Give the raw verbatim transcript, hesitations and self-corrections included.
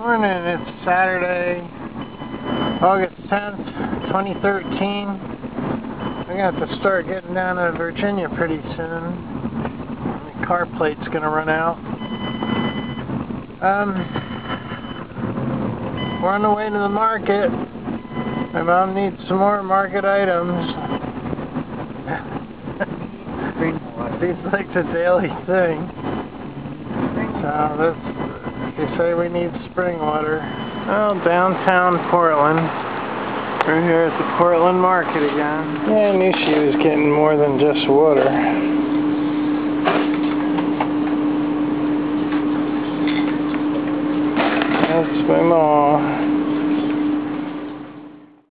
Morning, it's Saturday, August tenth, twenty thirteen. We're going to have to start getting down to Virginia pretty soon. The car plate's going to run out. Um, we're on the way to the market. My mom needs some more market items. Seems like the daily thing. So that's, they say we need spring water. Well, downtown Portland. We're here at the Portland market again. Yeah, I knew she was getting more than just water. That's my mom.